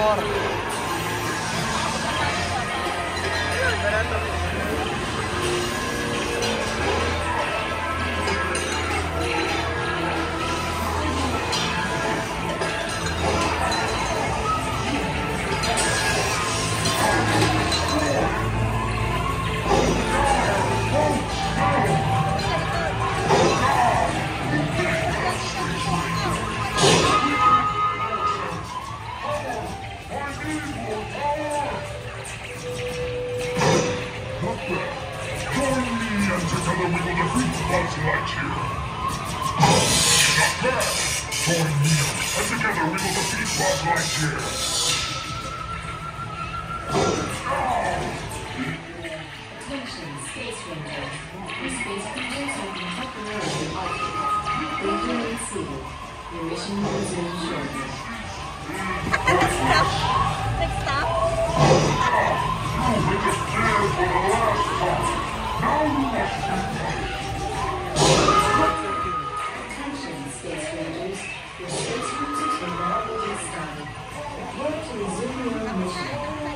Motor. Together we will defeat Lightyear. Not bad. Join me, and together we will defeat Lightyear. Attention, Space Rangers. The Space Rangers have been temporarily altered. They remain seated. Your mission will resume shortly. Next stop. You will just care for the last time. Now you must Attention, Space Rangers. Your space cruisers will now be restarted. Prepare to resume your mission.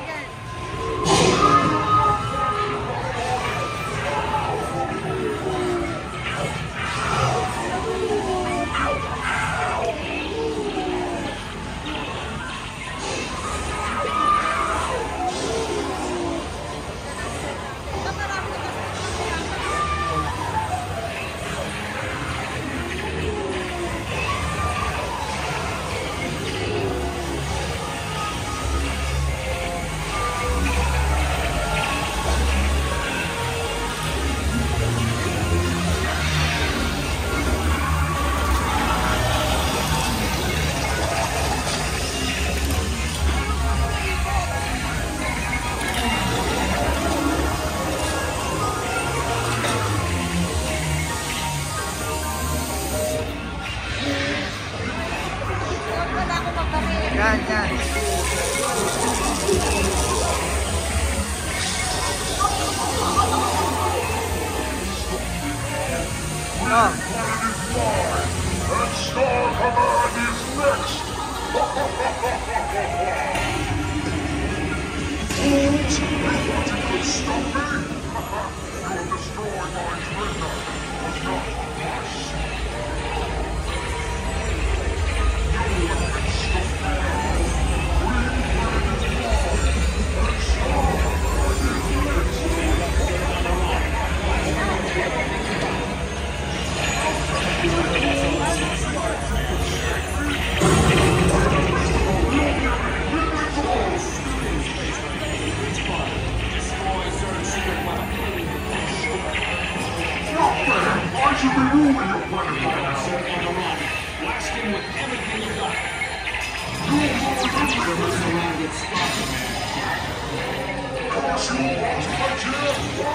Yan, yan. Oh. And Star Command is next! Fools! You thought you could stop me? You will destroy my treasure, but not my soul. No one can stop me. And Star Command is next! I should be ruling your planet by now. Blast him with everything you got. Cause you want Lightyear?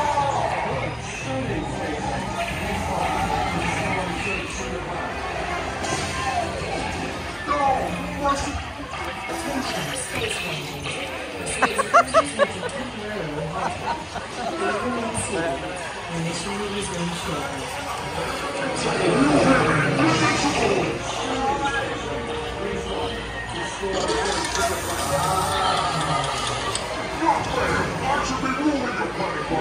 No! What's Attention, Space Rangers. The Space Cruisers will be temporarily halted. They remain seated. Your mission will resume shortly. I should be ruling your planet by now.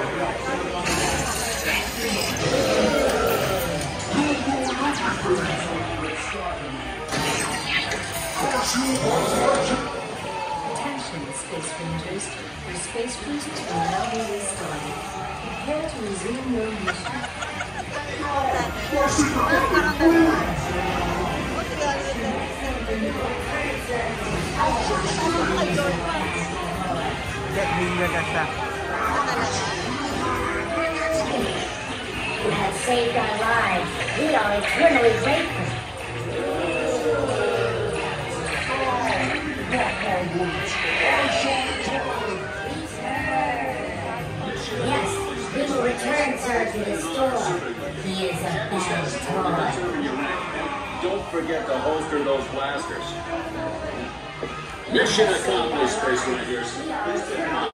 You'll ruin everything. Cause you want Lightyear? Attention, Space Rangers. Your space cruisers will now be restarted. Prepare to resume your mission. What's in the ruin? Get million na siya. You have saved our lives. We are eternally grateful. Yes, we will return, sir, to the store. He is a bad toy. Don't forget to holster those blasters. Mission accomplished, Space Rangers.